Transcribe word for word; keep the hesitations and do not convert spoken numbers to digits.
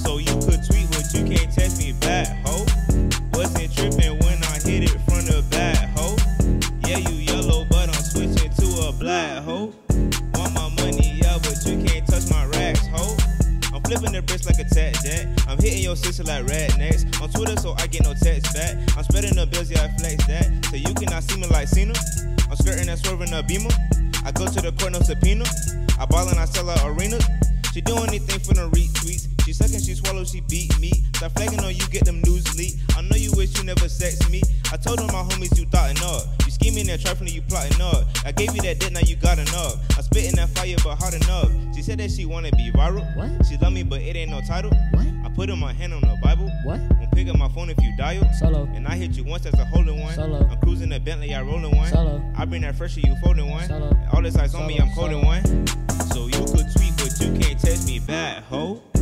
So you could tweet, but you can't text me back, ho. Wasn't tripping when I hit it from the back, ho. Yeah, you yellow, but I'm switching to a black, ho. Want my money, yeah, but you can't touch my racks, ho. I'm flipping the bricks like a tat dat. I'm hitting your sister like rednecks. On Twitter, so I get no text back. I'm spreading the bills, yeah, I flex that. So you cannot see me like Cena. I'm skirting and swerving a beamer. I go to the court, no subpoena. I ball and I sell out arenas. She do anything for the retweets. She suckin', she swallow, she beat me. Start flagging on you, get them news leak. I know you wish you never sex me. I told all my homies you thoughtin' up. You scheming and trifling, you plotting up. I gave you that dick, now you got enough. I spittin' that fire, but hard enough. She said that she wanna be viral. What? She love me, but it ain't no title. What? I put in my hand on the Bible. What? Won't pick up my phone if you dial. Solo. And I hit you once, that's a holding one. Solo. I'm cruising the Bentley, I rollin' one. Solo. I bring that fresher, you folding one. Solo. All this ice on me, Solo. I'm colding Solo. one. So you could tweet, but you can't text me back, ho.